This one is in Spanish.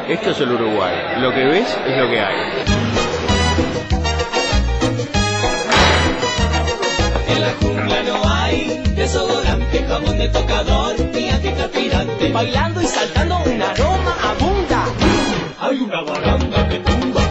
Esto es el Uruguay. Lo que ves es lo que hay. En la jungla no hay desodorante, jabón de tocador, ni antitranspirante. Bailando y saltando un aroma abunda. Hay una baranda que tumba